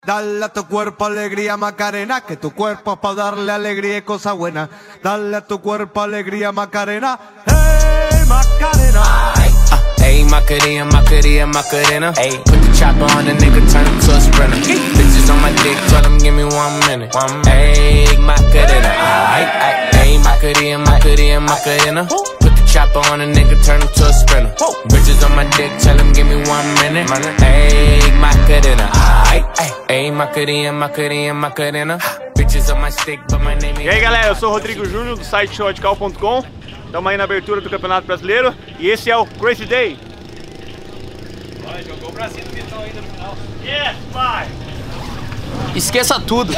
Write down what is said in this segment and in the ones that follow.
Dale a tu cuerpo alegría Macarena, que tu cuerpo es para darle alegría y cosas buenas. Dale a tu cuerpo alegría Macarena, hey Macarena. Ayy, Macarena, Macarena, Macarena. Ayy, put the chopper on the nigga, turn him to a sprinter. Bitches on my dick, tell him give me 1 minute. Ayy, Macarena. Ayy, Macarena, Macarena, Macarena. Put the chopper on a nigga, turn him to a sprinter. Bitches on my dick, tell him give me 1 minute. Ayy, Macarena. Ayy, Macarena, Macarena, Macarena. Bitches on my stick, but my name ain't. E aí galera, eu sou o Rodrigo Júnior do site showradical.com. Estamos aí na abertura do Campeonato Brasileiro e esse é o Crazy Day. Vai, jogou o bracinho do Vitão ainda no final. Yes, vai! Esqueça tudo!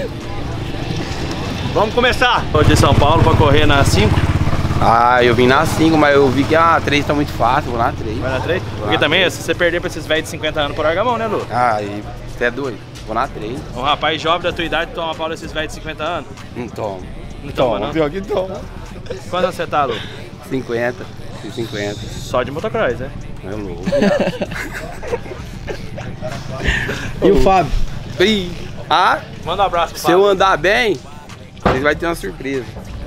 Vamos começar! Tô de São Paulo para correr na 5. Ah, eu vim na 5, mas eu vi que a 3 tá muito fácil, vou na 3. Vai na 3? Porque também, se você perder pra esses velhos de 50 anos por larga a mão, né, Lu? Ah, e você é doido, vou na 3. Um rapaz jovem da tua idade toma pau desses velhos de 50 anos? Não tomo. Não toma, não? Pior que toma. Quanto você tá, Lu? 50, 50. Só de motocross, né? É louco. E o Fábio? Ah, manda um abraço pro se eu andar bem, vocês vão ter uma surpresa.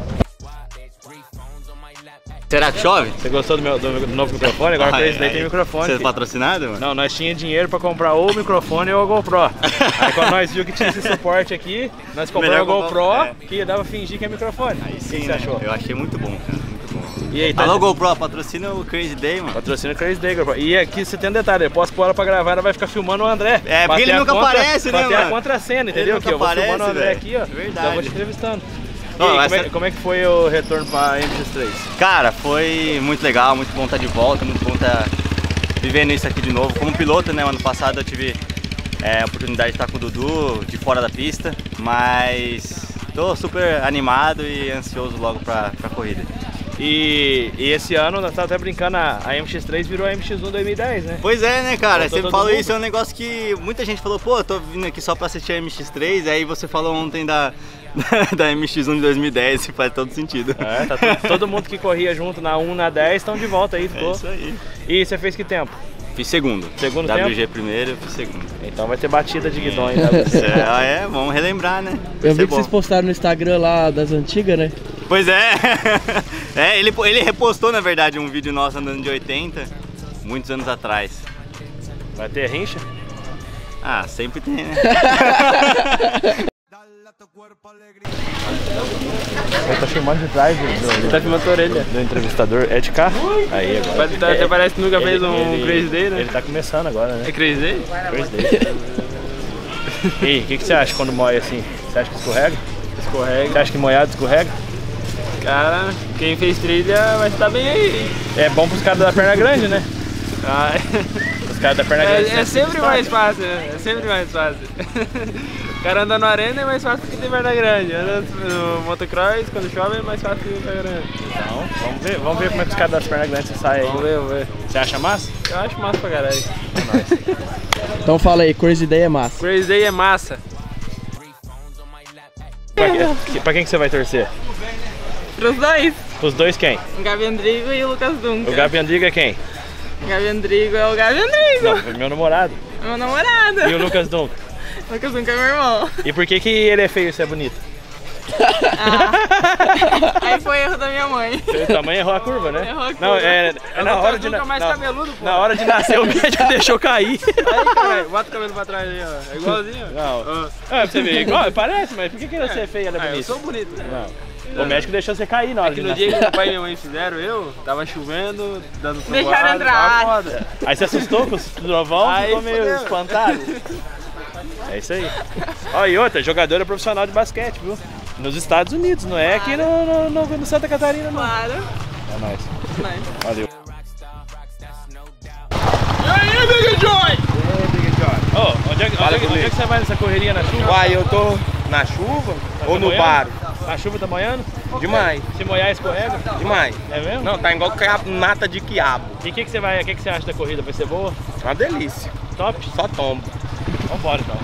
Será que chove? Você gostou do meu novo microfone? Agora pra esse daí tem microfone. Você é patrocinado, mano? Não, nós tínhamos dinheiro pra comprar ou o microfone ou a GoPro. Aí quando nós viu que tinha esse suporte aqui, nós compramos a GoPro, que dava pra fingir que é microfone. Aí sim, o que você né? achou? Eu achei muito bom, cara, muito bom. E aí, tá... Alô GoPro, patrocina o Crazy Day, mano. Patrocina o Crazy Day, GoPro. E aqui você tem um detalhe, eu posso pôr ela pra gravar, ela vai ficar filmando o André. É, porque ele nunca aparece, né, mano? Pra ter a contra-cena, entendeu? Ele Que eu vou aparece, filmando o André véio. aqui, ó. Verdade. Então eu vou te entrevistando. Não, E aí, essa... como é que foi o retorno pra MX3? Cara, foi muito legal, muito bom estar de volta, muito bom estar vivendo isso aqui de novo. Como piloto, né, ano passado eu tive a oportunidade de estar com o Dudu de fora da pista, mas tô super animado e ansioso logo pra corrida. E esse ano, nós estávamos até brincando, a MX3 virou a MX1 2010, né? Pois é, né, cara? Voltou Você falou isso, é um negócio que muita gente falou, pô, eu tô vindo aqui só pra assistir a MX3, aí você falou ontem da MX1 de 2010, que faz todo sentido. É, tá todo mundo que corria junto na 1, na 10 estão de volta aí, ficou. É isso aí. E você fez que tempo? Fiz segundo. Segundo WG tempo? primeiro, eu fiz segundo. Então vai ter batida de guidão aí. Vamos relembrar, né? Eu vi que vocês postaram no Instagram lá das antigas, né? Pois é. Ele repostou, na verdade, um vídeo nosso andando de 80, muitos anos atrás. Vai ter rincha? Ah, sempre tem, né? Ele tá filmando de trás tá filmando a orelha do entrevistador. É de cá? Aí agora. Até parece que nunca fez um Crazy Day, né? Ele tá começando agora, né? É Crazy Day? Crazy Day. E aí, o que você acha quando moia assim? Você acha que escorrega? Escorrega. Você acha que moiado escorrega? Cara, quem fez trilha vai estar bem aí. É bom pros caras da perna grande, né? Ah, Os caras da perna grande. é sempre mais fácil, né? É sempre mais fácil. O cara anda no arena é mais fácil que tem perna grande. Anda no motocross, quando chove é mais fácil que tem perna grande. Então, vamos ver como é que os caras das pernas grandes saem aí. Vamos ver. Você acha massa? Eu acho massa pra caralho. Então fala aí, Crazy Day é massa. Crazy Day é massa. Pra quem que você vai torcer? Pros dois. Os dois quem? O Gabi Andrigo e o Lucas Duncan. O Gabi Andrigo é quem? O Gabi Andrigo é o Gabi Andrigo. Não, meu namorado. Meu namorado. E o Lucas Duncan? O Lucas Duncan é meu irmão. E por que ele é feio e você é bonito? Aí foi erro da minha mãe. Seu tamanho errou a curva, né? Errou a curva. Não, é na hora de mais cabeludo, pô. Na hora de nascer o médico deixou cair. Aí, caralho, bota o cabelo pra trás aí, ó. É igualzinho. Não. Pra você ver, igual, parece, mas por que você é feio e ela é bonita? Eu sou bonito. Não. O médico deixou você cair na hora de No nascer. dia que meu pai e minha mãe fizeram, tava chovendo, dando trovoada. Deixaram entrar. Aí você assustou com o trovão, ficou meio fodeu. espantado. É isso aí. Ó, e outra, jogadora profissional de basquete, viu? Nos Estados Unidos, não é aqui no Santa Catarina, não. Claro. É nóis. Nice. Valeu. E aí, Big Joy? Ô, onde é que você vai nessa correria na chuva? Uai, eu tô na chuva ou no molhando? bar? Na chuva tá molhando? Demais, Se molhar, escorrega? demais. É mesmo? Não, tá igual nata de quiabo. E o que você acha da corrida? Vai ser boa? Uma delícia. Top? Só tombo. Vambora então.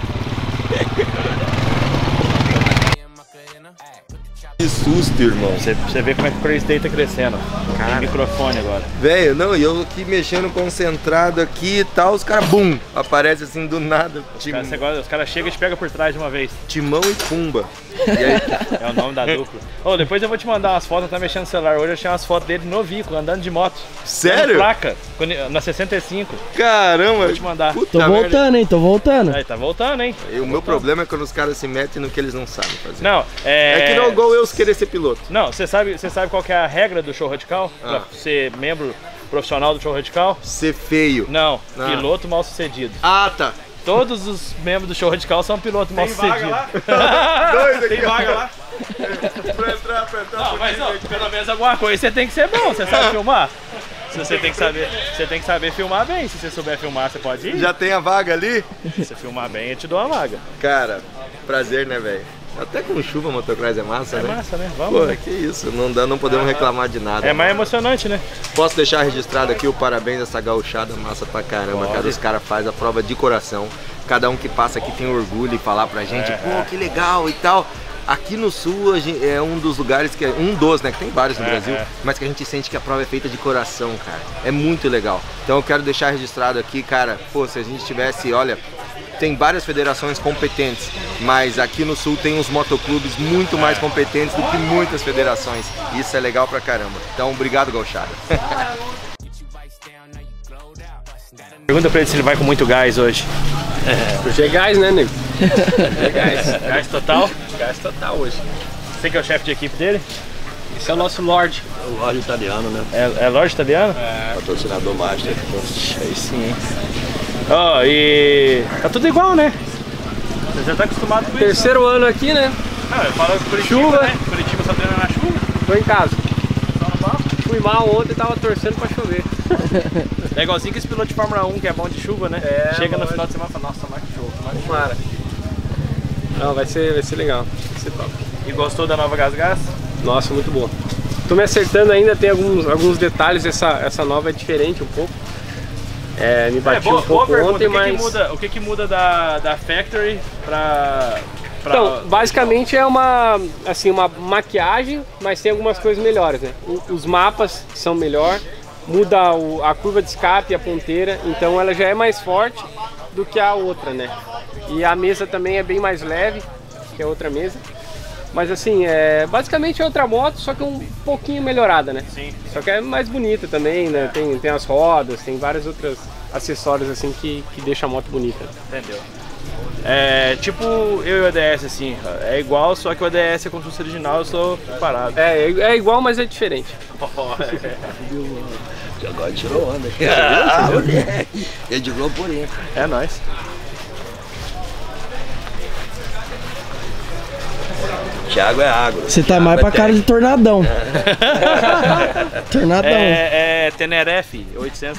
Que susto, irmão. Você vê como é que o Crazy Day tá crescendo. Tem microfone agora. Velho, não, e eu aqui mexendo concentrado aqui e tal, os caras, bum, aparece assim do nada. Os caras chegam e te pegam por trás de uma vez. Timão e Pumba. E aí? É o nome da dupla. Ô, depois eu vou te mandar umas fotos, eu tava mexendo no celular hoje, eu achei umas fotos dele novinho, andando de moto. Sério? Placa, na 65. Caramba. Vou te mandar. Tô voltando, hein? Tô voltando. Aí, tá voltando, hein? E o meu problema é quando os caras se metem no que eles não sabem fazer. Não, é que não é igual eu querer ser piloto. Não, você sabe qual que é a regra do show radical? Pra ser membro profissional do show radical? Ser feio. Não, piloto mal sucedido. Ah, tá. Todos os membros do show radical são pilotos mal sucedidos. Tem vaga lá? Dois aqui. Tem vaga lá? pra entrar. Não, mas ó, pelo menos alguma coisa você tem que ser bom, você sabe filmar? Você tem que saber filmar bem. Se você souber filmar, você pode ir. Já tem a vaga ali? Se você filmar bem, eu te dou a vaga. Cara, prazer, né, velho? Até com chuva, motocross é massa, né? É massa, né? Vamos. Pô, que isso, não podemos reclamar de nada. É mais emocionante, né? Posso deixar registrado aqui o parabéns dessa gauchada, massa pra caramba, cara. Os caras fazem a prova de coração. Cada um que passa aqui tem orgulho e falar pra gente, pô, que legal e tal. Aqui no Sul é um dos lugares que né, que tem vários no Brasil, mas que a gente sente que a prova é feita de coração, cara. É muito legal. Então eu quero deixar registrado aqui, cara, pô, se a gente tivesse, olha, tem várias federações competentes, mas aqui no Sul tem uns motoclubes muito mais competentes do que muitas federações. Isso é legal pra caramba. Então, obrigado, gauchada. Pergunta pra ele se ele vai com muito gás hoje. Hoje é gás, né, nego? É gás. Gás total? Gás total hoje. Você que é o chefe de equipe dele? Esse é o nosso Lorde. O Lorde italiano, né? É Lorde italiano? É. Patrocinador master. Aí sim, hein? Ó, e tá tudo igual, né? Você já tá acostumado com isso. Terceiro ano aqui, né? Não, eu falo Curitiba, chuva, né? Curitiba só treina na chuva. Tô em casa. Fui mal ontem e tava torcendo pra chover. É igualzinho que esse piloto de Fórmula 1 que é bom de chuva, né? Chega no final de semana e fala, nossa, mais que chuva, mais que chuva. Não, vai ser legal. Vai ser top. E gostou da nova Gas? Nossa, muito boa. Tô me acertando ainda, tem alguns detalhes, essa nova é diferente um pouco. Me bati um pouco ontem, mas... O que muda da Factory pra... Então, basicamente é uma maquiagem, mas tem algumas coisas melhores, né? Os mapas são melhor, muda a curva de escape, a ponteira, então ela já é mais forte do que a outra, né? E a mesa também é bem mais leve que a outra mesa. Mas assim, basicamente é outra moto, só que um pouquinho melhorada, né? Sim. Só que é mais bonita também, né? Tem as rodas, tem vários outros acessórios assim que deixa a moto bonita. Entendeu? Tipo eu e o ADS, assim, é igual, só que o ADS é como se fosse original, eu sou parado. É igual, mas é diferente. Agora tirou onda. Ele de Globo por isso. É nóis. Thiago é água. Você tá mais pra cara de tornadão. Tornadão. É Teneriffe 800.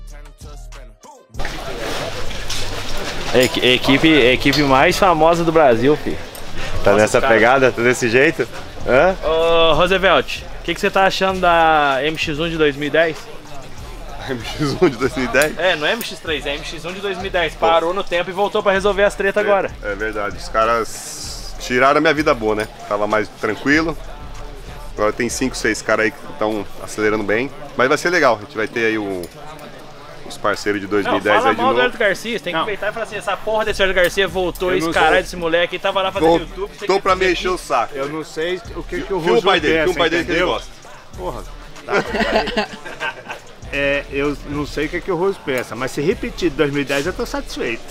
Equipe mais famosa do Brasil, filho. Tá nessa pegada, tá desse jeito? Hã? Ô, Roosevelt, o que você tá achando da MX-1 de 2010? MX-1 de 2010? Não é MX-3, é MX-1 de 2010. Parou no tempo e voltou pra resolver as tretas agora. É verdade, os caras tiraram a minha vida boa, né? Tava mais tranquilo. Agora tem 5, 6 caras aí que estão acelerando bem. Mas vai ser legal, a gente vai ter aí os parceiros de 2010 aí de novo. Fala mal do Hélio Garcia, você tem que aproveitar e falar assim, essa porra desse Hélio Garcia voltou, esse caralho desse moleque e tava lá fazendo YouTube. Tô pra mexer o saco. Eu não sei o que o Filma Roso o pai dele, pensa, filma o pai dele que ele entendeu? gosta. Porra, eu não sei o que o Roso pensa, mas se repetir de 2010 eu tô satisfeito.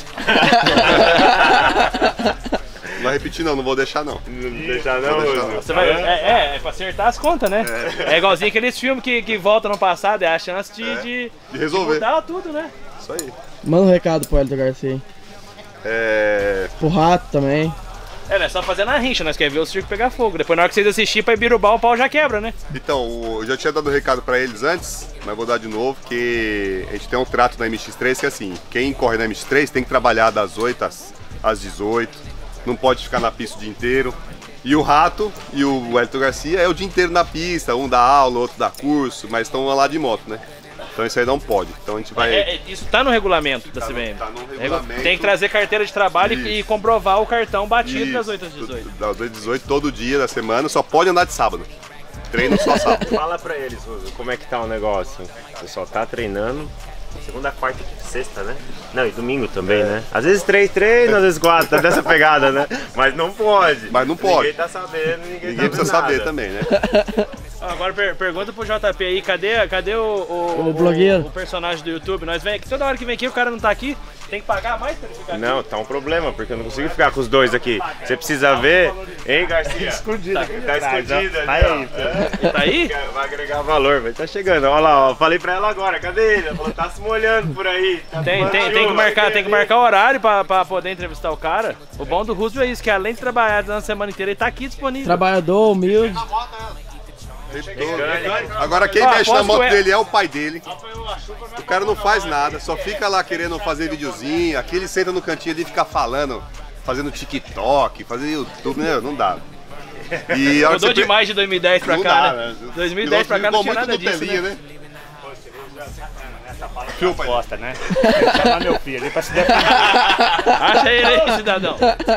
Não vai repetir não vou deixar não. Não deixar não, Roso. Você vai, é pra acertar as contas, né? É igualzinho aqueles filmes que voltam no passado, é a chance de resolver. De mudar tudo, né? Isso aí. Manda um recado pro Hélio Garcia aí. Pro Rato também. Não é só fazer na rincha, nós queremos ver o circo pegar fogo. Depois na hora que vocês assistirem pra Ibirubá, o pau já quebra, né? Então, eu já tinha dado um recado pra eles antes, mas vou dar de novo, que a gente tem um trato na MX3 que é assim, quem corre na MX3 tem que trabalhar das 8 às 18, não pode ficar na pista o dia inteiro. E o Rato e o Hélio Garcia é o dia inteiro na pista, um dá aula, outro dá curso, mas estão lá de moto, né? Então isso aí não pode. Então a gente vai... Isso tá no regulamento da CBM. Tá no regulamento. Tem que trazer carteira de trabalho e comprovar o cartão batido das 8 às 18. Das 8 às 18, todo dia da semana, só pode andar de sábado. Treino só sábado. Fala pra eles, Russo, como é que tá o negócio? O pessoal tá treinando segunda, quarta e sexta, né? Não, e domingo também, né? Às vezes 3 treinos, às vezes 4, tá dessa pegada, né? Mas não pode. Mas não pode. Ninguém tá sabendo, ninguém precisa saber também, né? Agora pergunta pro JP aí, cadê o blogueiro? O personagem do YouTube? Nós vem aqui, toda hora que vem aqui o cara não tá aqui, tem que pagar mais pra ele ficar aqui? Não, tá um problema, porque eu não consigo ficar com os dois aqui. Você precisa ver, hein, Garcia? Escondido. Tá escondido ali, Tá aí. ó. Tá aí? Vai agregar valor, vai tá chegando. Olha lá, ó, falei pra ela agora, cadê ele? Ela falou, tá se molhando por aí. Tá Tem que marcar horário pra poder entrevistar o cara. O bom do Roosevelt é isso, que além de trabalhar na semana inteira, ele tá aqui disponível. Trabalhador, humilde. Agora quem mexe na moto dele é o pai dele. O cara não faz nada, só fica lá querendo fazer videozinho. Aqui ele senta no cantinho ali e fica falando, fazendo TikTok, fazendo YouTube, né? Não dá. E mudou demais de 2010 pra cá, né? 2010 pra cá não tinha nada disso, né? Gosta, né? Chamar meu filho ali pra se defender. Acha ele aí, cidadão.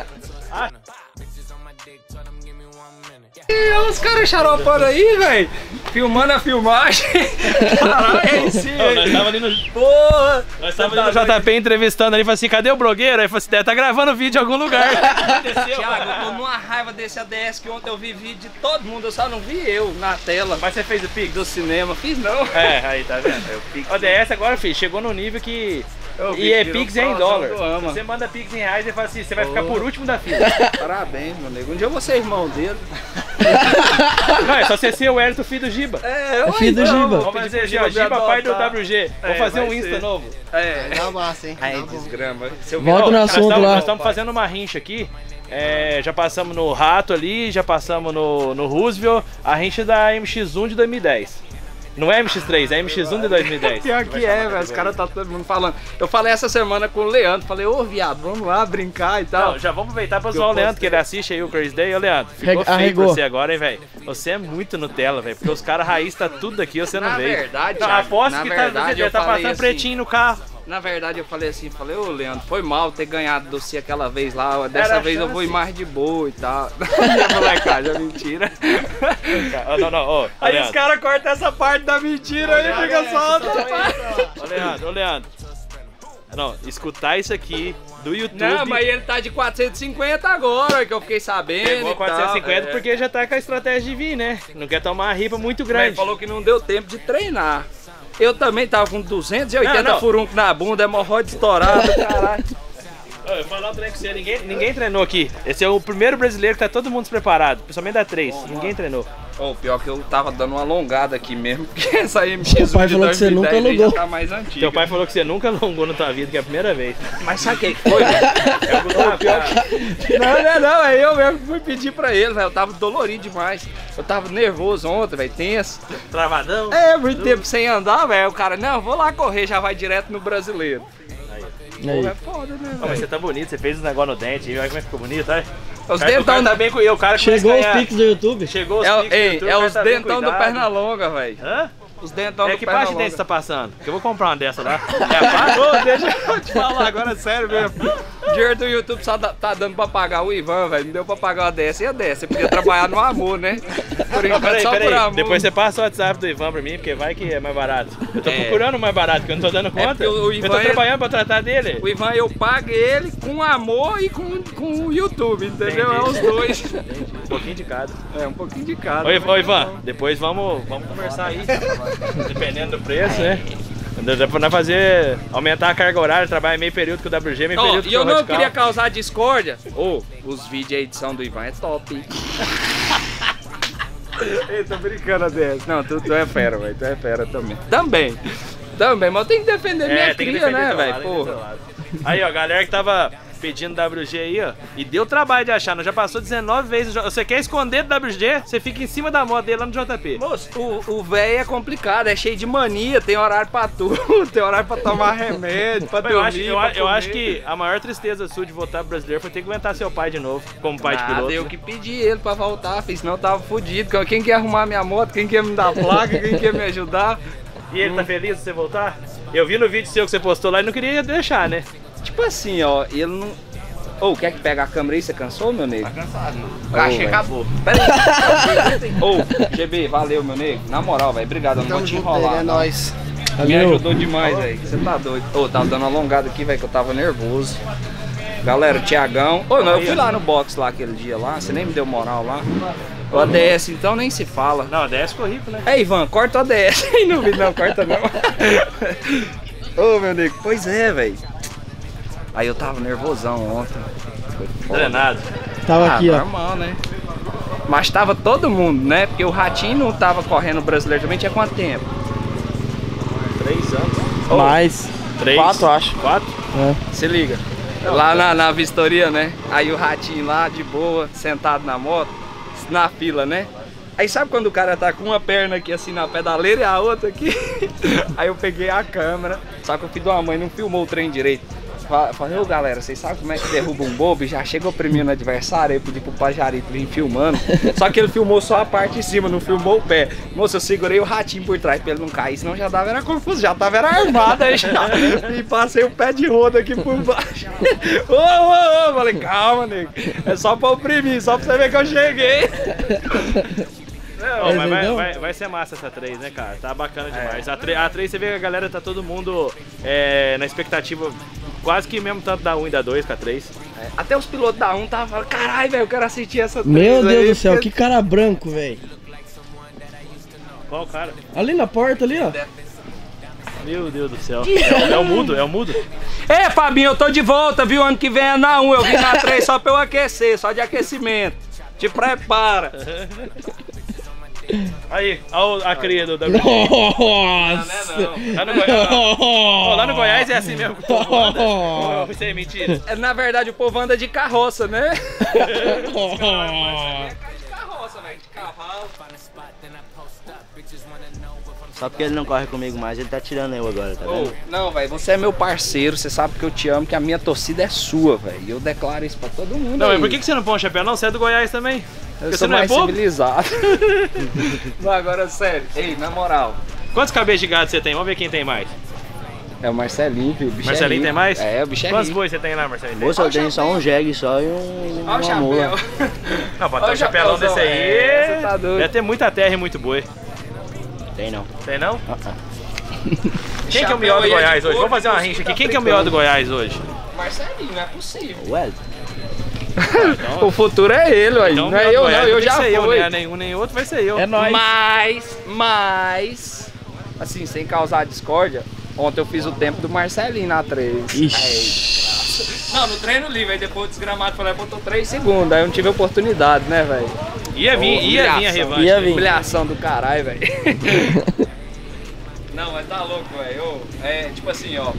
Os caras xaropando aí, velho, filmando a filmagem. Caralho, aí sim. Nós tava ali no... Porra! Nós tava ali no JP entrevistando ali, falou assim, cadê o blogueiro? Aí falou assim, tá gravando vídeo em algum lugar. Thiago, eu tô numa raiva desse ADS que ontem eu vi vídeo de todo mundo, eu só não vi eu na tela. Mas você fez o Pix? Do cinema, fiz não. É, aí tá vendo? O ADS agora, filho, chegou no nível que... E é Pix em dólar. Se você manda Pix em reais, ele fala assim, você vai ficar por último da fila. Parabéns, meu nego. Um dia eu vou ser irmão dele. Não, é só você ser o Hélito, filho do Giba. É filho do Giba. Vamos fazer Giba, pai do WG. Vou fazer um Insta novo. Dá massa, hein? Aí, desgrama. Volta no assunto lá. Nós estamos fazendo uma rincha aqui. Já passamos no Rato ali, já passamos no Roosevelt. A rincha da MX1 de 2010. Não é MX3, é MX1 de 2010. Pior que é, velho. Os caras tá todo mundo falando. Eu falei essa semana com o Leandro. Falei, ô viado, vamos lá brincar e tal. Não, já vamos aproveitar pra zoar o Leandro, que ele assiste aí o Crazy Day. Ô Leandro, ficou feio pra você agora, hein, velho. Você é muito Nutella, velho. Porque os caras raiz tá tudo aqui, você não veio. Verdade, não, aposto que você tá passando assim, pretinho no carro. Na verdade eu falei assim, ô Leandro, foi mal ter ganhado do C aquela vez lá, dessa vez eu vou ir mais de boa e tal. E a molecagem, mentira. Não, aí os caras cortam essa parte da mentira aí, fica só outra parte. Ô Leandro, não, escutar isso aqui do YouTube... Não, mas ele tá de 450 agora, que eu fiquei sabendo. Pegou 450 porque já tá com a estratégia de vir, né? Não quer tomar uma ripa muito grande. Ele falou que não deu tempo de treinar. Eu também tava com 280 furuncos na bunda, hemorroide estourado, caralho. Eu vou falar um trem com você, ninguém treinou aqui. Esse é o primeiro brasileiro que tá todo mundo despreparado, principalmente da 3, ninguém treinou. Pior que eu tava dando uma alongada aqui mesmo, porque essa MX1 Seu pai falou que você nunca alongou. Já tá mais antiga. Teu pai falou que você nunca alongou na tua vida, que é a primeira vez. Mas sabe o que foi, velho? Não, é eu mesmo que fui pedir pra ele, velho. Eu tava dolorido demais. Eu tava nervoso ontem, velho, tenso. Travadão? Muito tempo sem andar, velho. O cara, não, vou lá correr, já vai direto no brasileiro. Aí. É foda, né, velho? Mas você tá bonito, você fez um negócio no dente, olha como é que ficou bonito, olha. Os dentão tá bem com o cara. Chegou os piques do YouTube? Chegou os piques do YouTube. É os dentão do Pernalonga, velho. Hã? Os dentão do que parte de dente você tá passando? Que eu vou comprar uma dessa lá. Deixa eu te falar agora, sério mesmo. O dinheiro do YouTube só tá dando pra pagar o Ivan, velho. Não deu pra pagar uma dessa e a dessa. Você podia trabalhar no amor, né? Por enquanto, só por amor. Depois você passa o WhatsApp do Ivan pra mim, porque vai que é mais barato. Eu tô procurando o mais barato, porque eu não tô dando conta. O Ivan, eu tô trabalhando pra tratar dele. O Ivan, eu pago ele com amor e com o YouTube, entendeu? Entendi. É os dois. Entendi. Um pouquinho de cada. Um pouquinho de cada. Ô Ivan, depois vamos conversar aí. Dependendo do preço, né? Dá pra fazer, aumentar a carga horária, trabalhar meio período com o WG, meio período com o E eu não Radical. queria causar discórdia. Os vídeos e a edição do Ivan é top. Eu tô brincando dessa. Não, tu é fera, velho. Tu é fera também. Também, mas eu tenho que defender minha cria, né, velho? Porra. Aí, ó, galera que tava pedindo WG aí, ó, e deu trabalho de achar, não já passou 19 vezes. Você quer esconder do WG, você fica em cima da moto dele lá no JP. Moço, o velho é complicado, é cheio de mania, tem horário pra tudo, tem horário pra tomar remédio, pra dormir, eu acho que a maior tristeza sua de voltar pro brasileiro foi ter que aguentar seu pai de novo, como pai de piloto. Eu que pedi ele pra voltar, senão eu tava fudido. Quem quer arrumar minha moto, quem quer me dar placa, quem quer me ajudar. E ele tá feliz de você voltar? Eu vi no vídeo seu que você postou lá e não queria deixar, né? Tipo assim, ó, ele não... Ô, quer que pegue a câmera aí? Você cansou, meu nego? Tá cansado, mano. Achei, acabou. Pera aí. Ô, GB, valeu, meu nego. Na moral, velho. Obrigado, eu não vou te enrolar. É nóis. Me ajudou demais, velho. Você tá doido. Ô, tava dando uma alongada aqui, velho, que eu tava nervoso. Galera, o Thiagão. Ô, não, eu fui lá no box lá aquele dia lá. Você nem me deu moral lá. O ADS, então, nem se fala. Não, ADS ficou rico, né? É, Ivan, corta o ADS aí no vídeo. Não, corta não. Ô, meu nego. Pois é, velho. Aí eu tava nervosão ontem. Treinado. Tava aqui, ó. Normal, né? Mas tava todo mundo, né? Porque o Ratinho não tava correndo brasileiro também, tinha quanto tempo? 3 anos. Mais. 3. 4, acho. 4? É. Se liga. Lá na vistoria, né? Aí o Ratinho lá, de boa, sentado na moto, na fila, né? Aí sabe quando o cara tá com uma perna aqui assim na pedaleira e a outra aqui? Aí eu peguei a câmera, só que o filho da mãe não filmou o trem direito. Falei, ô galera, vocês sabem como é que derruba um bobo? Já chega oprimindo o adversário, aí eu pedi pro Pajarito vir filmando. Só que ele filmou só a parte de cima, não filmou o pé. Moço, eu segurei o Ratinho por trás pra ele não cair, senão já dava era confuso, já tava era armado aí já. E passei o pé de roda aqui por baixo. Ô, falei, calma, nego. É só pra oprimir, só pra você ver que eu cheguei. Não, mas vai ser massa essa 3, né, cara? Tá bacana demais. A 3 você vê que a galera tá todo mundo na expectativa quase que mesmo tanto da 1 e da 2 com a 3. Até os pilotos da 1 estavam falando, caralho, velho, eu quero assistir essa 3. Meu Deus aí, do céu, que cara branco, velho. Qual cara? Ali na porta, ali, ó. Meu Deus do céu. É o mudo, é o mudo. É, Fabinho, eu tô de volta, viu? Ano que vem é na 1, eu vim na 3 só pra eu aquecer, só de aquecimento. Te prepara. Aí, olha a cria do WG. Nossa! Não. Lá no Goiás é assim mesmo que o povo anda. Isso aí é mentira. Na verdade, o povo anda de carroça, né? Carroça, velho, de cavalo. Só porque ele não corre comigo mais, ele tá tirando eu agora, tá vendo? Não, velho, você é meu parceiro, você sabe que eu te amo, que a minha torcida é sua, velho. E eu declaro isso pra todo mundo. Não, aí. mas por que você não põe um chapéu? Não, você é do Goiás também. Eu sou mais civilizado. Não, agora sério. Ei, na moral. Quantos cabeças de gado você tem? Vamos ver quem tem mais. É o Marcelinho, filho. O bicho Marcelinho é tem mais? É, o bicho é Quantos rico. bois você tem lá, Marcelinho? Moço, eu tenho só um jegue só e uma mula. Não, pode ter um chapelão desse aí. Você tá doido. Deve ter muita terra e muito boi. Tem não. Tem não? Quem que é o melhor do Goiás hoje? Vamos fazer uma rincha aqui. Quem que é o melhor do Goiás hoje? Marcelinho, não é possível. Ué? O futuro é ele, ué. Então, Não é eu, não, eu já fui. Não é nenhum nem outro, vai ser eu. É nóis. Mas, assim, sem causar discórdia, ontem eu fiz o tempo do Marcelinho na 3. Ixi. Não, no treino livre, aí depois o desgramado falou, botou 3 segundos, aí eu não tive oportunidade, né, velho? Ia vir a revanche. Ia vir. Humilhação do caralho, velho. Não, mas tá louco, velho. É tipo assim, ó.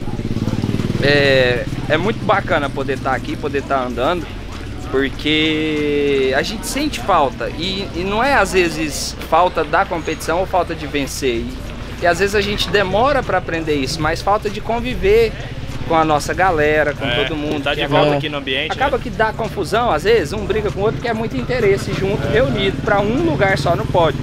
É muito bacana poder estar aqui, poder estar andando, porque a gente sente falta. E não é às vezes falta da competição ou falta de vencer. E às vezes a gente demora para aprender isso, mas falta de conviver com a nossa galera, com todo mundo. Tá de volta aqui no ambiente. Acaba que dá confusão, às vezes, um briga com o outro porque é muito interesse junto, reunido, para um lugar só no pódio.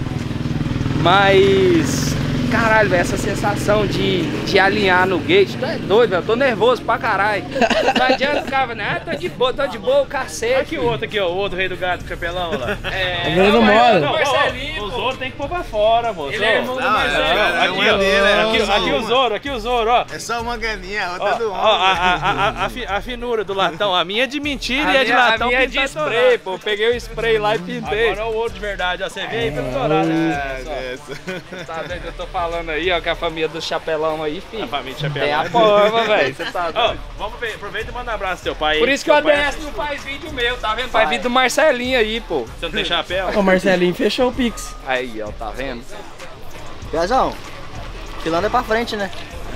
Mas, caralho, velho, essa sensação de alinhar no gate, tu é doido, velho, eu tô nervoso pra caralho. Não adianta ficar, né? Tô de boa, cacete. Aqui o outro aqui, ó, o outro rei do gato, capelão lá. Não mora. Marcelinho, os outros tem que pôr pra fora, moço. Ele é irmão do Marcelinho. Aqui o Zoro, ó. É só uma ganinha, a outra do homem. A finura do latão, a minha é de mentira e é de latão. A minha é de spray, pô. Peguei o spray lá e pintei. Agora é o outro de verdade, ó. Você vê aí pelo dourado. Tá doido, eu tô falando aí, ó, que a família do Chapelão aí, filho. A família do Chapelão. Tem a forma, velho. Você tá doido. Vamos ver, aproveita e manda um abraço pro teu pai aí. Por isso que o ADS não faz vídeo meu, tá vendo? Faz vídeo do Marcelinho aí, pô. Você não tem chapéu? O Marcelinho fechou o Pix. Aí, ó, tá vendo? Piazão, filando é pra frente, né?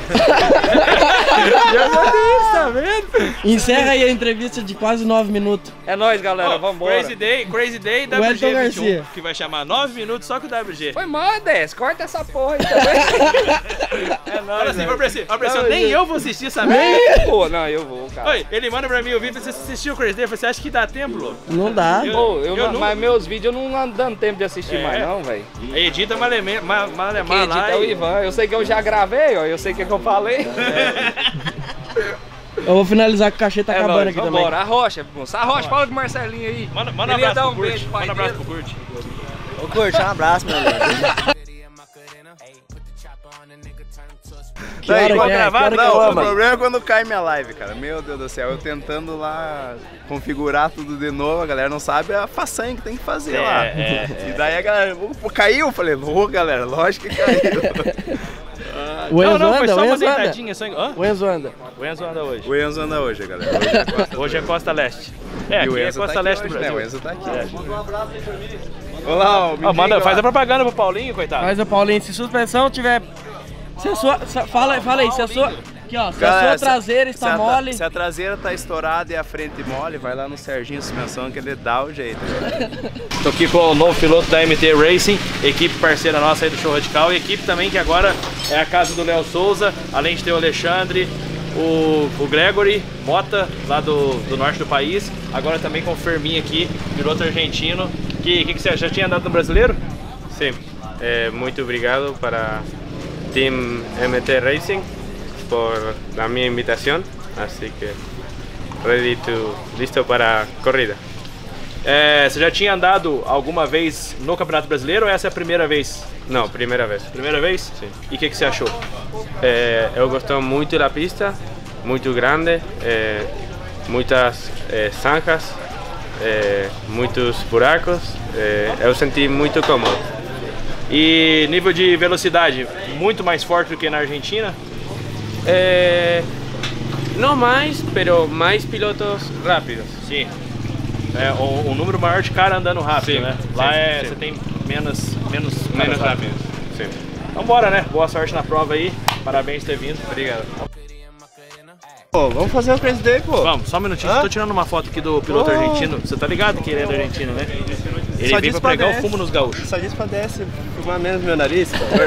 Tá vendo? Encerra aí a entrevista de quase 9 minutos. É nóis, galera, vambora. Crazy Day WG21, que vai chamar 9 minutos só com o WG. Foi mal, 10, corta essa porra aí também. É nóis, assim, nem eu vou assistir essa merda. Pô, não, eu vou, cara. Oi, ele manda pra mim o vídeo, você assistiu o Crazy Day, você acha que dá tempo, louco? Não dá. Mas meus vídeos eu não ando dando tempo de assistir mais não, velho. Edita malemar lá. Quem edita é o Ivan, eu sei que eu já gravei, ó, eu sei o que eu falei. Eu vou finalizar que o cachê tá acabando aqui também. Bora, a Rocha, moça. A Rocha, fala com o Marcelinho aí. Manda um abraço pro Kurt. Manda um abraço pro Kurt. Ô Kurt, um abraço, meu amigo. Não, o problema é quando cai minha live, cara. Meu Deus do céu, eu tentando lá configurar tudo de novo, a galera não sabe a façanha que tem que fazer lá. E daí a galera, caiu? Eu falei, ô galera, lógico que caiu. O Enzo não, foi anda, só o uma Enzo anda. deitadinha. O Enzo anda. O Enzo anda hoje. O Enzo anda hoje, galera. Hoje é Costa Leste. É, aqui é Costa Leste do Brasil. O Enzo tá aqui. Manda um abraço aí pra mim. Olá, faz a propaganda pro Paulinho, coitado. Faz a Paulinho, se suspensão tiver... Se a sua... Fala aí, se a sua... Aqui, ó, se galera, a sua traseira está mole... Se a traseira tá estourada e a frente mole, vai lá no Serginho Suspensão que ele dá o jeito. Tô aqui com o novo piloto da MT Racing, equipe parceira nossa aí do Show Radical, e equipe também que agora é a casa do Léo Souza, além de ter o Alexandre, o Gregory Mota, lá do norte do país, agora também com o Fermin aqui, piloto argentino. Que você já tinha andado no brasileiro? Sim, muito obrigado para Team MT Racing por la minha invitación, así que listo para a corrida. Você já tinha andado alguma vez no Campeonato Brasileiro ou essa é a primeira vez? Não, primeira vez. Primeira vez? Sim. E o que você achou? Eu gosto muito da pista, muito grande, muitas zanjas, muitos buracos, eu senti muito cômodo. E nível de velocidade, muito mais forte do que na Argentina? Não mais, pero mais pilotos rápidos. Sim. O número maior de cara andando rápido, sim, né? Sim, Lá sim. você tem menos rápido. Sim. Então bora, né? Boa sorte na prova aí. Parabéns por ter vindo. Obrigado. Pô, vamos fazer um Crazy Day, pô. Vamos, só um minutinho. Tô tirando uma foto aqui do piloto argentino. Você tá ligado que ele é do argentino, né? Ele veio pra pegar o fumo nos gaúchos. Só disse pra descer, fumar menos meu nariz, por favor.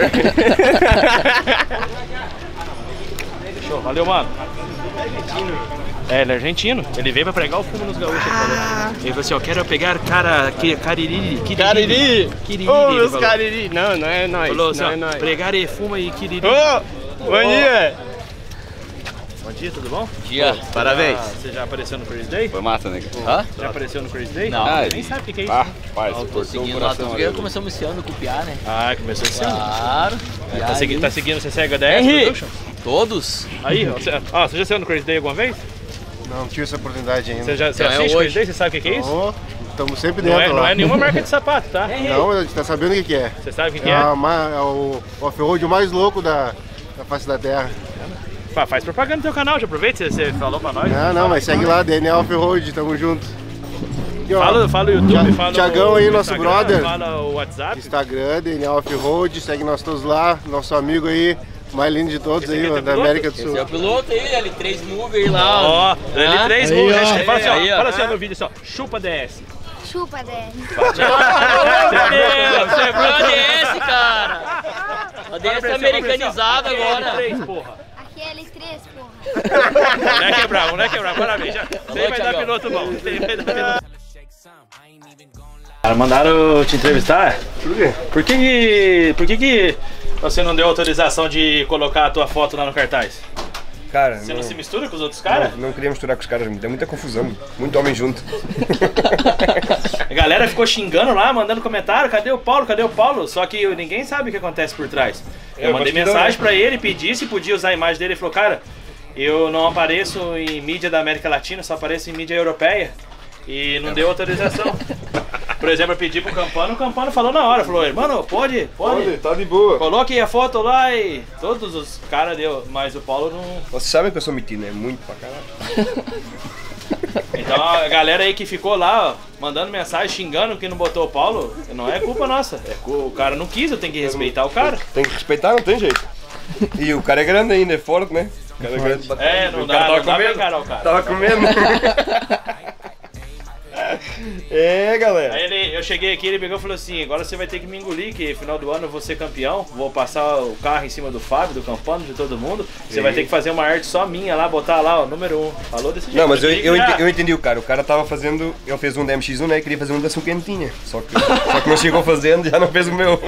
Show, valeu, mano. Ele é argentino. Ele veio pra pregar o fumo nos gaúchos. Ele falou assim, ó, quero pegar cariri. Ô, meus cariri. Não é nóis. Falou assim, não ó, é nóis. pregar e fuma e quiriri. Bom dia. Bom dia, tudo bom? Dia. Parabéns. Você já apareceu no Crazy Day? Foi massa, né? Hã? Já apareceu no Crazy Day? Não. Nem sabe o que é isso. Rapaz, Tô seguindo lá, começamos esse ano com o Piá, né? Começou esse ano? Claro. Tá seguindo, você segue a DS Production? Todos. Aí, você já saiu no Crazy Day alguma vez? Não tive essa oportunidade ainda. Você assiste o Crazy Day? Você sabe o que é isso? Estamos sempre dentro. Não é nenhuma marca de sapato, tá? Não, a gente tá sabendo o que é. Você sabe o que é? É o off-road mais louco da face da Terra. Faz propaganda no teu canal, já aproveita, você falou pra nós. Não, mas segue lá, DNA Off-road, tamo junto. E, ó, fala o YouTube, fala Thiagão aí, nosso Instagram, brother. Fala o WhatsApp. Instagram, DNA Off-road, segue nós todos lá, nosso amigo aí, mais lindo de todos aí, da América do Sul. Esse é o piloto aí, L3 Move aí lá. Ó, L3 Move, fala assim, ó, ó. no vídeo só, chupa DS. Chupa, DS. Você é pro DS, cara. A DS tá americanizada agora. L3, porra. Aqui é L3, porra. Não é quebrar, parabéns. Você vai dar piloto bom. Cara, mandaram te entrevistar? Por quê? Por que você não deu autorização de colocar a tua foto lá no cartaz? Cara, você não se mistura com os outros caras? Não queria misturar com os caras, tem muita confusão, muito homem junto. A galera ficou xingando lá, mandando comentário, cadê o Paulo, cadê o Paulo? Só que ninguém sabe o que acontece por trás. Eu mandei mensagem pra ele, pedi se podia usar a imagem dele, ele falou, cara, eu não apareço em mídia da América Latina, só apareço em mídia europeia. E não deu autorização. Por exemplo, eu pedi pro Campano, o Campano falou na hora, falou, mano, pode, tá de boa. Coloque a foto lá e todos os caras deu, mas o Paulo não... Vocês sabem que eu sou metido, né? Muito pra caralho. Então a galera aí que ficou lá, ó, mandando mensagem, xingando que não botou o Paulo, não é culpa nossa. O cara não quis, eu tenho que respeitar o cara. Tem que respeitar, não tem jeito. E o cara é grande ainda, é forte, né? O cara é grande. Não dá pra encarar o cara. Tava comendo. Galera. Aí eu cheguei aqui, ele pegou e falou assim, agora você vai ter que me engolir, que final do ano eu vou ser campeão, vou passar o carro em cima do Fábio, do Campano, de todo mundo. Você vai ter que fazer uma arte só minha lá, botar lá, ó, número 1. Falou desse jeito. Não, mas eu entendi o cara. O cara tava fazendo, ele fez um da MX1, né, e queria fazer um da Suquentinha. Só que não chegou fazendo, já não fez o meu.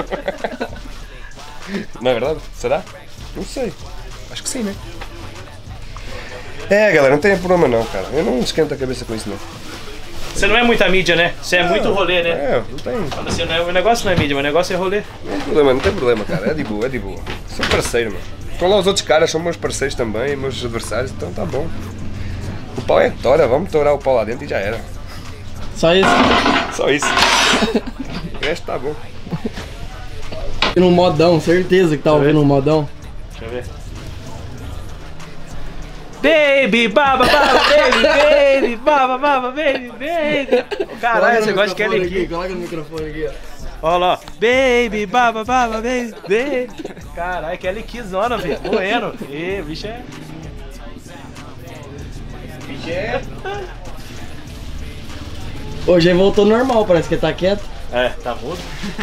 Não é verdade? Será? Não sei. Acho que sim, né? É, galera, não tem problema não, cara. Eu não esquento a cabeça com isso, não. Você não é muita mídia, né? Você é muito rolê, né? É, não tem. Assim, o negócio não é mídia, mas o negócio é rolê. Não tem problema, cara. É de boa, é de boa. Sou parceiro, mano. Estão lá os outros caras, são meus parceiros também, meus adversários, então tá bom. O pau é tora, vamos torar o pau lá dentro e já era. Só isso? Só isso. O resto tá bom. No modão, certeza que tá ouvindo um modão. Deixa eu ver. Baby, baba, baba, baby, baby, baba, baba, baby, baby. Caralho, você gosta de Kelly aqui. Coloca no microfone aqui, ó. Olha lá, ó. Baby, baba, baba, baby, baby. Caralho, Kelly Kizona, velho. Moendo. Ê, bicho é. Bicho é. Hoje ele voltou normal, parece que ele tá quieto. É, tá mudo.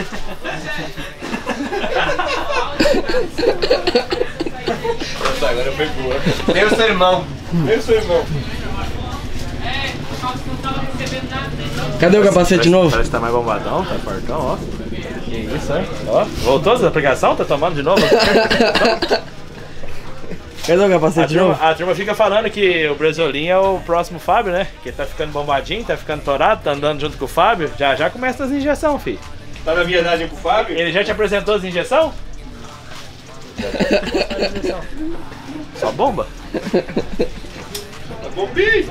Agora foi boa. Meu seu irmão. Meu seu irmão. Cadê o capacete novo? Parece que tá mais bombadão, tá fortão, ó. Que isso, hein? Ó, voltou essa aplicação? Tá tomando de novo? Cadê o capacete novo? A turma fica falando que o Brasolim é o próximo Fábio, né? Que ele tá ficando bombadinho, tá ficando torado, tá andando junto com o Fábio. Já começa as injeções, filho. Tá na viadagem com o Fábio? Ele já te apresentou as injeções? Só bomba? Bombinho!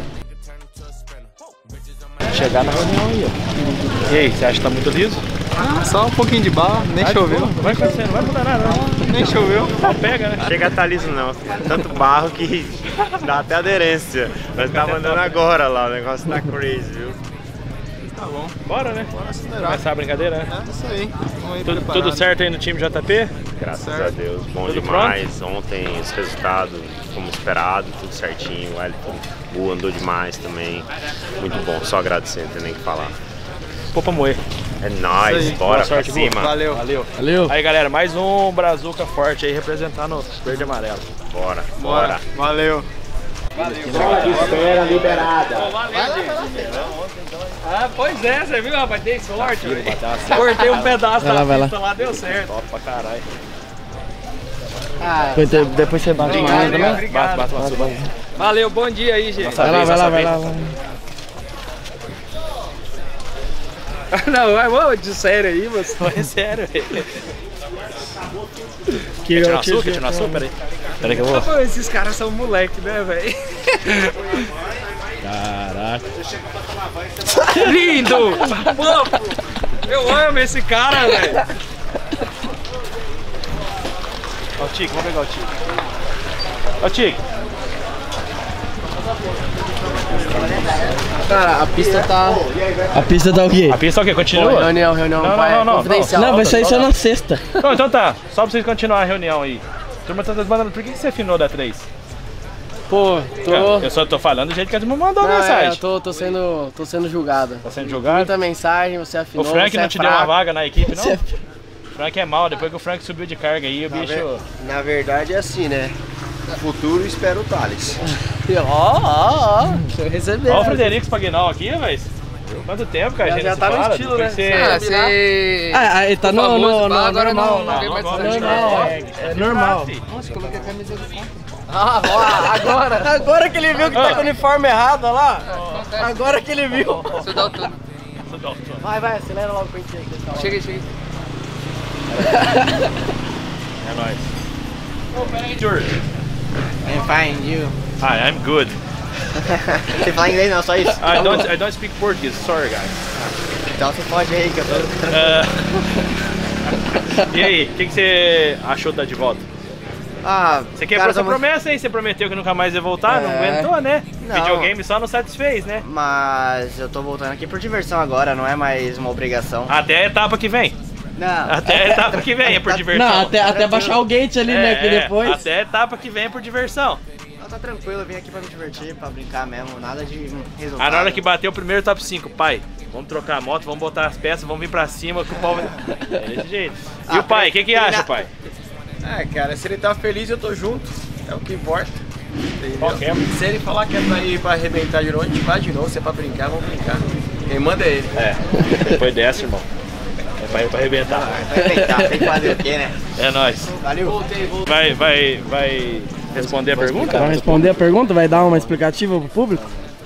Chegar na reunião aí, ó. E aí, você acha que tá muito liso? Ah, só um pouquinho de barro, nem choveu. Não vai acontecer, não vai mudar nada, não. Nem choveu. Só pega, né? Chega a tá liso não, tanto barro que dá até aderência. Nós tá mandando agora lá, o negócio tá crazy, viu? Tá bom. Bora, né? Bora acelerar. Começar a brincadeira, né? É isso aí. Vamos aí Tudo certo aí no time JP? Graças a Deus, bom Tudo demais. Ontem os resultados como esperado, tudo certinho. O Wellington andou demais também. Muito bom, só agradecer, não tem nem o que falar. Pô pra moer. É nóis, bora pra cima. Valeu. Valeu. Valeu. Aí galera, mais um Brazuca forte aí representando o verde e amarelo. Bora, Bora. bora. Valeu. Espera liberada. Ah, pois é, você viu, rapaz? Dei sorte, velho. Cortei um pedaço da pista lá, deu certo. Top pra caralho. Depois você bate mais, né? Bate. Valeu, bom dia aí, gente. Vai lá. Não, vamos de sério aí, você. É sério, velho. Quer tirar na sua? Peraí que eu vou. Pô, esses caras são moleque, né, velho? Caraca. Lindo! Pô, eu amo esse cara, velho. Ó o Tico, vamos pegar o Tico. Ó o Tico. Cara, a pista tá... A pista tá o quê? A pista é o quê? Continua? Reunião, não, confidencial. Não, vai sair só na sexta. Não, então tá, só pra vocês continuarem a reunião aí. A turma tá mandando, por que você afinou da 3? Pô, Eu só tô falando do jeito que a turma mandou a mensagem. Tô sendo julgado. Tá sendo julgado? Muita mensagem, você afinou. O Frank não te deu uma vaga na equipe, não? Você... O Frank é mal, depois que o Frank subiu de carga aí, o bicho... Na verdade é assim, né? O futuro espera o Thales. Ó, deixa eu receber. Ó o Frederico Spagnol aqui, velho. Quanto tempo, cara? Já tá no estilo, né? Ele tá no agora normal. não, É normal. Nossa, coloquei a camisa do Frank. Agora. Agora que ele viu que tá com o uniforme errado, olha lá. Agora que ele viu. Você dá o tudo. Vai, acelera logo pra gente aí. Cheguei. É nóis. Oh, peraí, George. I'm fine, you. Hi, I'm good. Você fala inglês não, só isso? I don't speak Portuguese, sorry guys. Então você pode aí que eu tô... E aí, o que você achou de estar de volta? Você quebrou essa promessa aí, você prometeu que nunca mais ia voltar, não aguentou, né? Não. Videogame só não satisfez, né? Mas eu tô voltando aqui por diversão agora, não é mais uma obrigação. Até a etapa que vem. Não. Até a etapa que vem é por diversão. Não, até baixar o gate ali, né? Que depois. Até a etapa que vem é por diversão. Não, tá tranquilo, eu vim aqui pra me divertir, pra brincar mesmo, nada de resultado. Na hora que bater o primeiro top 5, pai, vamos trocar a moto, vamos botar as peças, vamos vir pra cima que o pau vai... É desse jeito. E o pai, o que acha, pai? Cara, se ele tá feliz, eu tô junto. É o que importa. Qualquer. Se ele falar que é pra ir pra arrebentar de novo, a gente vai de novo. Se é pra brincar, vamos brincar. Quem manda é ele. Depois dessa, irmão. É pra ir pra arrebentar. Vai arrebentar, tem que fazer o quê, né? É nóis. Valeu. Vai responder a pergunta? Vai responder a pergunta? Vai dar uma explicativa pro público?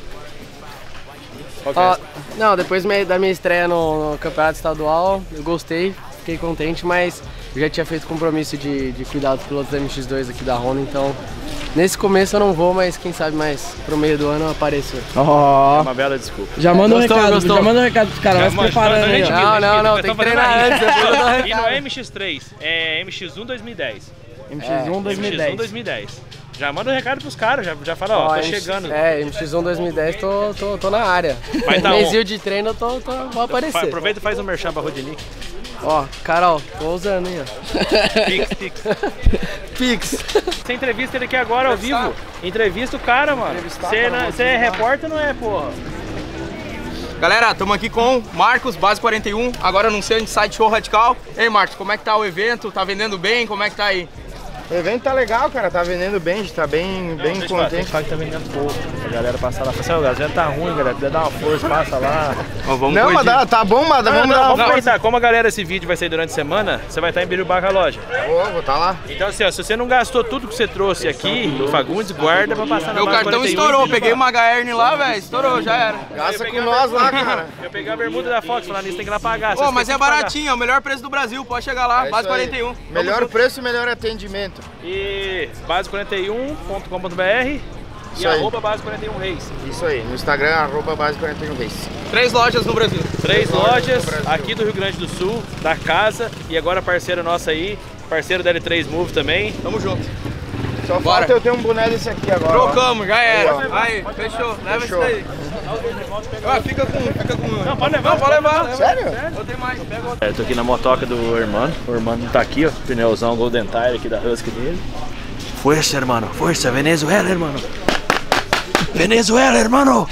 Não, depois da minha estreia no campeonato estadual, eu gostei, fiquei contente, mas eu já tinha feito compromisso de cuidar dos pilotos da MX2 aqui da Honda, então nesse começo eu não vou, mas quem sabe mais pro meio do ano eu apareço. É uma bela desculpa. Já manda um recado, já manda um recado pros caras, vai se preparando aí. Não, tem que treinar antes. E não é MX3, é MX1 2010. MX1 2010. MX1 2010. Já manda um recado pros caras, já fala, ó, tô chegando. MX1 2010, tô na área. Mesinho de treino, vou aparecer. Aproveita e faz um merchan pra Rodinick. Ó, Carol, tô usando aí, ó. Pix. Você entrevista ele aqui agora ao vivo. Entrevista o cara, mano. Você é repórter, não é, porra? Galera, estamos aqui com Marcos, Base 41, agora anunciando Inside Show Radical. Ei, Marcos, como é que tá o evento? Tá vendendo bem? Como é que tá aí? O evento tá legal, cara, tá vendendo bem, a gente tá bem contente. Fala que tá vendendo pouco, a galera passa lá, fala assim, o evento tá ruim, galera, precisa dar uma força, passa lá. Não, mas tá bom, mas vamos dar uma força. Como a galera, esse vídeo vai sair durante a semana, você vai estar em Birubá com a loja. Vou tá lá. Então assim, ó, se você não gastou tudo que você trouxe aqui no Fagundes, guarda pra passar na Meu cartão estourou, peguei uma HRN lá, velho, estourou, já era. Gasta com nós lá, cara. Eu peguei a bermuda da Fox, falando nisso, tem que ir lá pagar. Ô, mas é baratinho, é o melhor preço do Brasil, pode chegar lá, Base 41. Melhor preço e melhor atendimento. E base41.com.br e arroba base41 reis. Isso aí, no Instagram, arroba base41 reis. 3 lojas no Brasil. 3 lojas aqui do Rio Grande do Sul, da casa, e agora parceiro nosso aí, parceiro da L3 Move também. Tamo junto. Só falta eu ter um boné desse aqui agora. Trocamos, já era. Aí, fechou, leva isso daí. Fica com... Não, pode levar. Pode levar. Sério? Eu tenho mais, pega outro. Eu tô aqui na motoca do irmão. O irmão tá aqui, ó. Pneuzão Golden Tire aqui da Husky dele. Força, irmão. Força, Venezuela, irmão. Venezuela, irmão.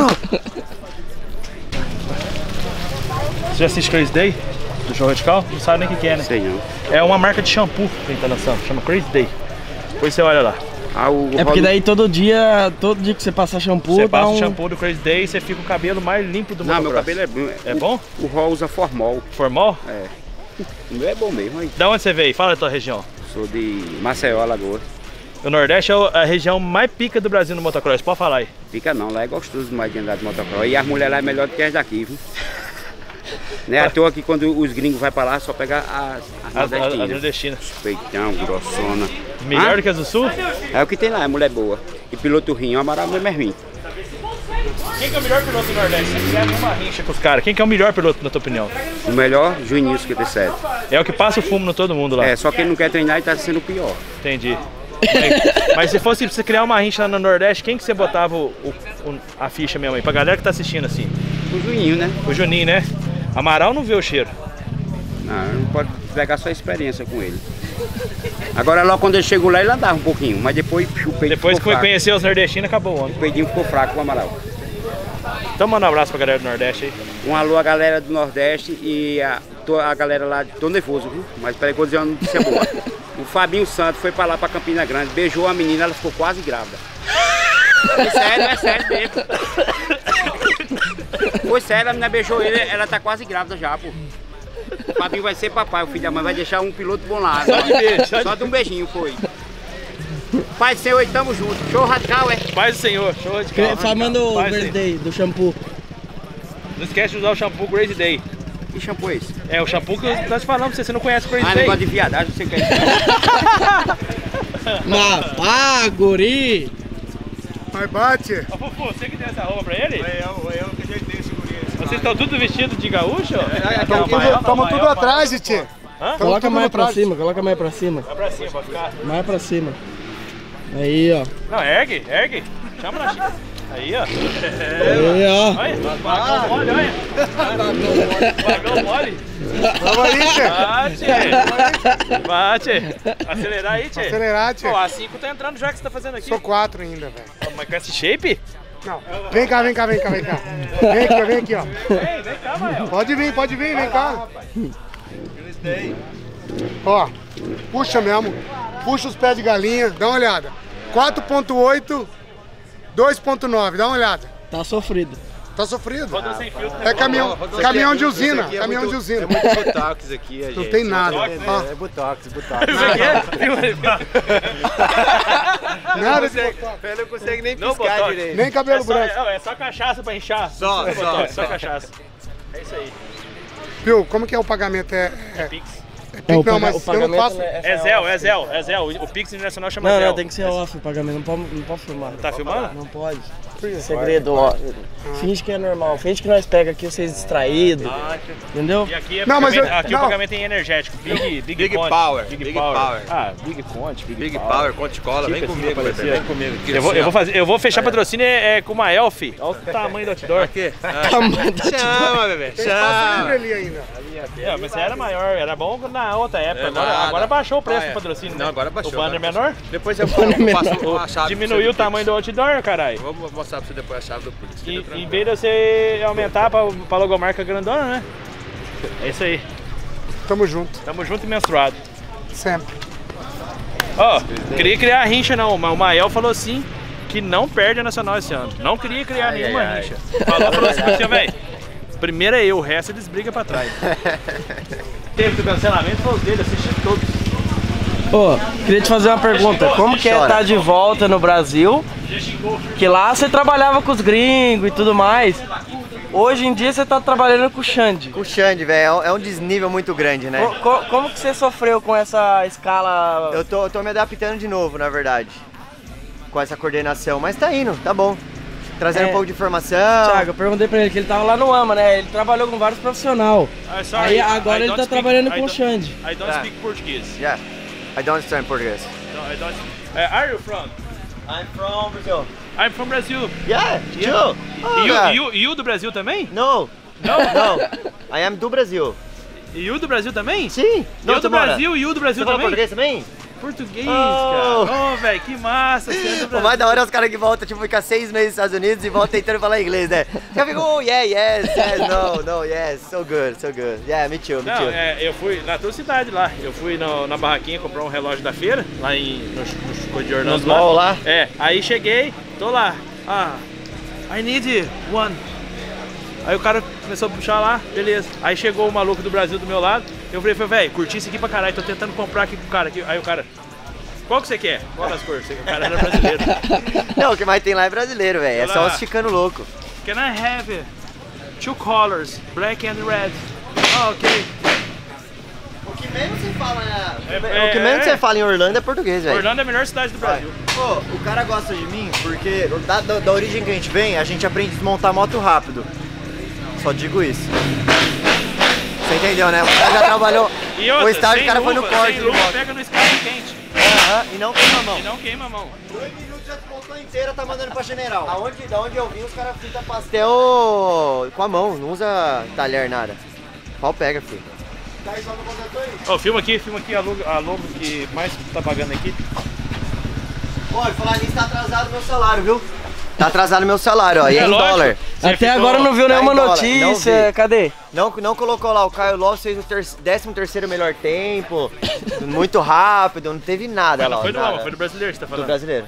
Você já assiste Crazy Day? Do Show Radical? Não sabe nem o que é, né? Sei não. É uma marca de shampoo que a gente tá lançando. Chama Crazy Day. Depois você olha lá. Porque daí todo dia que você passa shampoo, você passa o shampoo do Crazy Day e você fica com o cabelo mais limpo do mundo. Não, meu cabelo é bom. É bom? O Rol usa Formol. Formol? É. O meu é bom mesmo, hein? Da onde você veio? Fala da tua região. Sou de Maceió, Alagoas. O Nordeste é a região mais pica do Brasil no motocross. Pode falar aí. Pica não, lá é gostoso demais de andar de motocross. E as mulheres lá é melhor do que as daqui, viu? Não é à toa que quando os gringos vão pra lá, só pegar as nordestinas. Peitão, grossona. Melhor do que as do Sul? É o que tem lá, é mulher boa. E piloto ruim, o Amaral mesmo é ruim. Quem que é o melhor piloto do Nordeste? Se quiser uma rincha com os caras, quem que é o melhor piloto na tua opinião? O melhor, Juninho 57. É o que passa o fumo no todo mundo lá. É, só quem não quer treinar e tá sendo o pior. Entendi. Mas se fosse pra você criar uma rincha lá no Nordeste, quem que você botava a ficha mesmo aí? Pra galera que tá assistindo assim. O Juninho, né? O Juninho, né? Amaral não vê o cheiro. Não pode pegar só a experiência com ele. Agora logo quando ele chegou lá ele andava um pouquinho, mas depois o peito depois que conheceu os nordestinos acabou o homem. O peitinho ficou fraco com o Amaral. Então manda um abraço pra galera do Nordeste aí. Um alô a galera do Nordeste e a galera lá, tô nervoso, viu? Mas peraí que eu vou dizer uma notícia boa. O Fabinho Santos foi pra lá pra Campina Grande, beijou a menina, ela ficou quase grávida. É sério mesmo. Foi sério, a menina beijou ele, ela tá quase grávida já, pô. O Fabinho vai ser papai, o filho da mãe vai deixar um piloto bom lá. Só de beijo. Só de um beijinho foi. Pai do Senhor e tamo junto. Show radical, é? Pai do Senhor, show radical. Só manda o Crazy Day do shampoo. Não esquece de usar o shampoo Crazy Day. Que shampoo é esse? É o shampoo que eu tô te falando pra você não conhece o Crazy Day. Negócio de viadagem, você quer guri! Mas bate! Ô Fufu, você que deu essa roupa pra ele? Eu que ajeitei esse guri. Vocês estão tudo vestidos de gaúcho? Estamos tudo atrás, Titi. Coloca mais pra cima, coloca mais pra cima. Vai pra cima, pode ficar. Mais pra cima. Aí, ó. Não, ergue. Chama na Chica. Aí, ó. Aí, ó. Olha, vagão mole, olha. Vagão mole. Vamos aí, Tchê. Bate. Acelerar aí, Tchê. Acelerar, Tchê. Pô, a 5 tá entrando já que você tá fazendo aqui. Sou 4 ainda, velho. Mas com esse shape? Não. Vem cá. Vem aqui, ó. Vem cá, Mael. Pode vir, vem cá. Ó, puxa mesmo. Puxa os pés de galinha, dá uma olhada. 4.8, 2.9, dá uma olhada. Tá sofrido. Tá sofrido? É caminhão de usina. Caminhão de usina. É muito botox aqui, a gente. Não tem nada. É botox. Nada de Ele não consegue nem Não, piscar botox. direito. Nem cabelo só, branco. É só cachaça pra inchar. Só cachaça. É isso aí. Viu, como que é o pagamento? É Pix. Pix, não, mas eu não faço. É Zé. O Pix Internacional chama Não, Zé. não, tem que ser off o pagamento, não pode filmar. Tá filmando? Não pode. Segredo, ó. Finge que é normal, finge que nós pega aqui vocês distraídos. Entendeu? E aqui é Não, mas aqui o pagamento é energético. Big Power. Big Power. Ah, Big Conte, Big Power, Conte Cola, vem comigo, bebê, vem comigo. Eu vou fechar patrocínio com uma Elf. Olha o tamanho do outdoor. Aqui. Tamanho da Chama, bebê. Tem espaço livre ali ainda. Mas era maior, era bom na outra época. Agora baixou o preço do patrocínio. Não, agora baixou. O banner menor? Depois eu passo a chave. Diminuiu o tamanho do outdoor, caralho. Vou mostrar pra você depois a chave do Pix. Em vez de você aumentar pra logomarca grandona, né? É isso aí. Tamo junto. Tamo junto e menstruado. Sempre. Ó, queria criar a rincha não, mas o Mael falou assim que não perde a Nacional esse ano. Não queria criar nenhuma rincha. Falou assim, velho. Primeiro é eu, o resto eles brigam pra trás. Teve o cancelamento, foi os dele, assisti todos. Ô, queria te fazer uma pergunta. Como que é estar de volta no Brasil? Que lá você trabalhava com os gringos e tudo mais. Hoje em dia você tá trabalhando com o Xande. Com o Xande, velho, é um desnível muito grande, né? Como que você sofreu com essa escala? Eu tô me adaptando de novo, na verdade. Com essa coordenação, mas tá indo, tá bom. Trazendo um pouco de informação. Thiago, eu perguntei pra ele que ele tava lá no AMA, né? Ele trabalhou com vários profissionais. Aí agora ele tá trabalhando com o Xande. I don't speak Portuguese. Yeah, I don't understand Portuguese. Are you from? I'm from Brazil. I'm from Brazil. Yeah, too. You do Brasil também? No. No. I am do Brasil. E o do Brasil também? Sim. Eu do Brasil e o do Brasil também. Você fala português também? Português, cara. Ô, velho, que massa. O mais da hora é os caras que voltam, tipo, ficar 6 meses nos Estados Unidos e voltam tentando falar inglês, né? Já ficou, yes, no, yes, so good. Yeah, me too. Eu fui na tua cidade lá. Eu fui na barraquinha comprar um relógio da feira, lá nos Coisa de Orlando. Nos mall lá? É, aí cheguei, tô lá. I need one. Aí o cara começou a puxar lá, beleza. Aí chegou o maluco do Brasil do meu lado. Eu falei, velho, curti isso aqui pra caralho, tô tentando comprar aqui pro cara. Aí o cara, qual que você quer? Qual das cores? O cara era brasileiro. Não, o que mais tem lá é brasileiro, velho. É só os chicanos loucos. Can I have 2 colors, black and red? Ok. O que menos você fala, o que menos você fala em Orlando é português, velho. Orlando é a melhor cidade do Brasil. Pô, o cara gosta de mim porque da origem que a gente vem, a gente aprende a desmontar moto rápido. Só digo isso. Você entendeu, né? O cara já trabalhou. E outra, o estágio o cara foi no corte. Sem luva, pega no escape quente. E não queima a mão. E não queima a mão. 2 minutos já desmontou inteira, tá mandando pra general. Da onde eu vim, os caras fritam pastel com a mão, não usa talher, nada. Pau pega, filho. Ó, filma aqui a logo que mais tá pagando aqui. Pode falar nisso, tá atrasado meu salário, viu? Tá atrasado meu salário, ó, e é em dólar. Até agora não viu nenhuma notícia, cadê? Não colocou lá, o Caio Loss fez o 13º melhor tempo, muito rápido, não teve nada. Ela lá, foi do nada. Foi do brasileiro que você tá falando? Do brasileiro.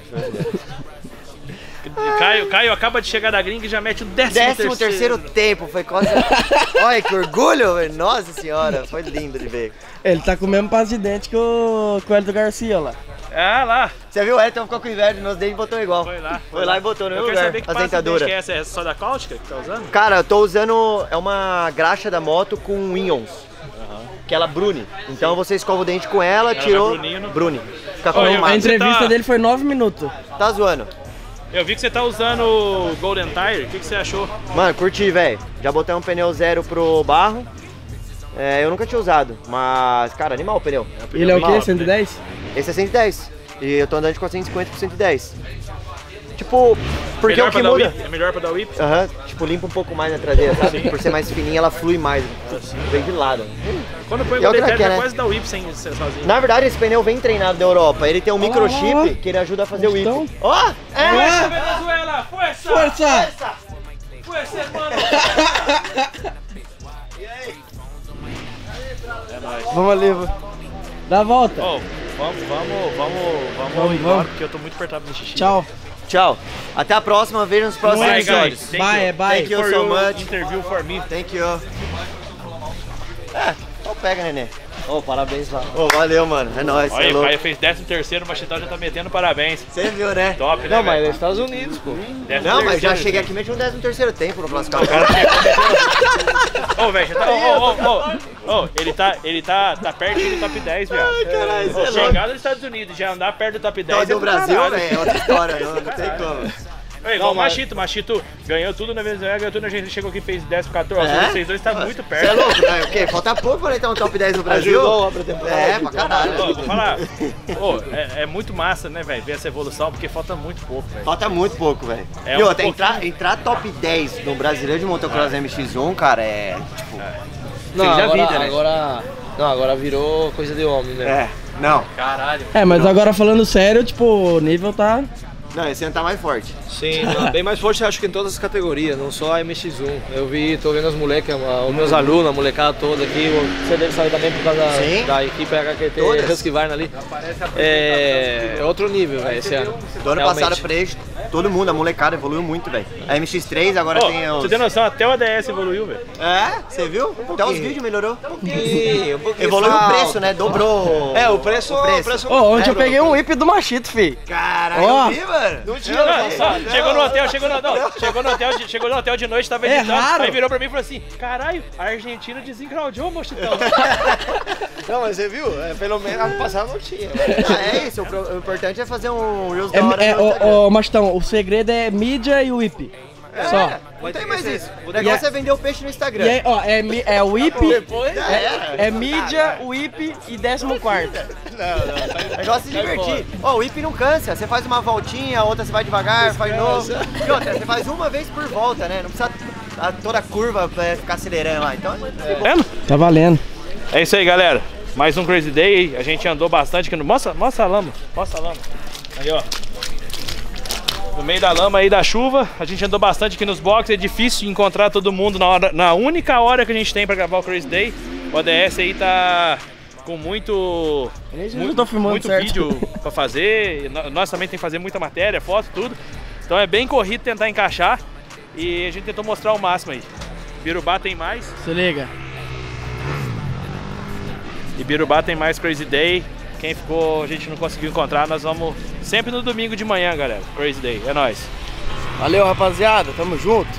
Caio acaba de chegar da gringa e já mete o 13º tempo, foi quase... Olha que orgulho, velho. Nossa senhora, foi lindo de ver. Ele tá com o mesmo passo de dente que o Hélio Garcia lá. Ah, lá. Você viu, o Elton ficou com inveja, nos dentes e botou igual. Foi lá e botou no meu lugar. Eu quero saber que a pasta dentadura. Que é essa? É só da cáustica que tá usando? Cara, eu tô usando, é uma graxa da moto com íons. Que ela brune. Então você escova o dente com ela, tirou... Brune. Fica com A entrevista dele foi 9 minutos. Tá zoando. Eu vi que você tá usando o Golden Tire, o que você achou? Mano, curti, velho. Já botei um pneu 0 pro barro. Eu nunca tinha usado, mas, cara, animal o pneu. Ele é o quê? 110? Esse é 110. E eu tô andando de 450 por 110. Tipo, porque melhor o que muda... É melhor pra dar whip? Tipo, limpa um pouco mais na traseira, sabe? Por ser mais fininha, ela flui mais. Vem de lado. Quando põe o Golden Tire, é quase dar whip sem ser sozinho. Na verdade, esse pneu vem treinado da Europa. Ele tem um microchip que ele ajuda a fazer o whip. Ó! Força, Venezuela! Força! Força! Força, mano! É nóis. Vamos ali, dá a volta. Vamos embora, porque eu tô muito apertado no xixi. Tchau. Até a próxima, veja nos próximos episódios. Bye. Thank you so much. Interview for me. Thank you. Pega, nenê. Ô, parabéns lá. Ô, valeu, mano. É nóis. Olha, o Caio fez 13º, o Machitão já tá metendo parabéns. Você viu, né? Top, né? Não, mas velho? é Estados Unidos, pô. 13º, Não, mas já cheguei aqui e meti um 13º tempo no classificado. Ô, velho, já tá. Ô, ele tá pertinho do top 10, viado. Ai, caralho, Ô, chegar nos Estados Unidos, já andar perto do top 10. Então, do Brasil, velho, é outra história, não tem como. É igual o Machito ganhou tudo na Venezuela, ganhou tudo na gente, chegou aqui e fez 10-14. Vocês dois tá muito perto. Você é louco, né? O quê? Falta pouco pra ele estar no top 10 no Brasil. Ajudou pra caralho. Vou falar, é muito massa, né, velho, ver essa evolução, porque falta muito pouco, velho. Falta muito pouco, velho. É E um outra, pouquinho. entrar top 10 no Brasileiro de Motocross MX1, cara, é tipo... Não, feliz da agora, vida, né? agora virou coisa de homem, né? É, não. Caralho. É, mas agora falando sério, tipo, o nível tá... Não, esse ano tá mais forte. Sim, não, bem mais forte acho que em todas as categorias, não só a MX1. Tô vendo as moleques, os meus alunos, a molecada toda aqui, você deve saber também por causa da equipe HQT Husqvarna ali. É outro nível, velho, esse ano. Do ano Realmente. passado pra eles, todo mundo, a molecada evoluiu muito, velho. A MX3 agora tem os... Você tem noção, até o ADS evoluiu, velho. É, você viu? Até os vídeos melhorou. Um pouquinho Evoluiu o preço, né? Dobrou. É, o preço. Ontem eu peguei um whip do Machito, fi. Caralho, Ó. eu vi, mano. Não tinha, não. Chegou no hotel de noite, tava editando, aí virou pra mim e falou assim, caralho, a Argentina desengraudou, Machitão. Não, mas você viu? Pelo menos ano passado não tinha. É isso, o importante é fazer um Reels da hora. Ô, Machitão, o segredo é mídia e whip. Só. Não tem mais isso. O negócio é vender o peixe no Instagram. E aí, ó, é whip, Já era. é mídia, whip e 14º. O negócio é se divertir. Ó, o whip não cansa. Você faz uma voltinha, outra você vai devagar, faz novo. E outra, você faz uma vez por volta, né? Não precisa toda a curva pra ficar acelerando lá. Então, Tá valendo. É isso aí, galera. Mais um Crazy Day. A gente andou bastante aqui no... Mostra a lama. Mostra a lama. Aí, ó. No meio da lama aí da chuva. A gente andou bastante aqui nos boxes. É difícil encontrar todo mundo na única hora que a gente tem pra gravar o Crazy Day. O ADS aí tá com muito vídeo pra fazer. Nós também tem que fazer muita matéria, foto, tudo. Então é bem corrido tentar encaixar. E a gente tentou mostrar o máximo aí. Birubá tem mais. Se liga. E Birubá tem mais Crazy Day. Quem ficou, a gente não conseguiu encontrar, nós vamos sempre no domingo de manhã, galera. Crazy Day, é nóis. Valeu, rapaziada, tamo junto.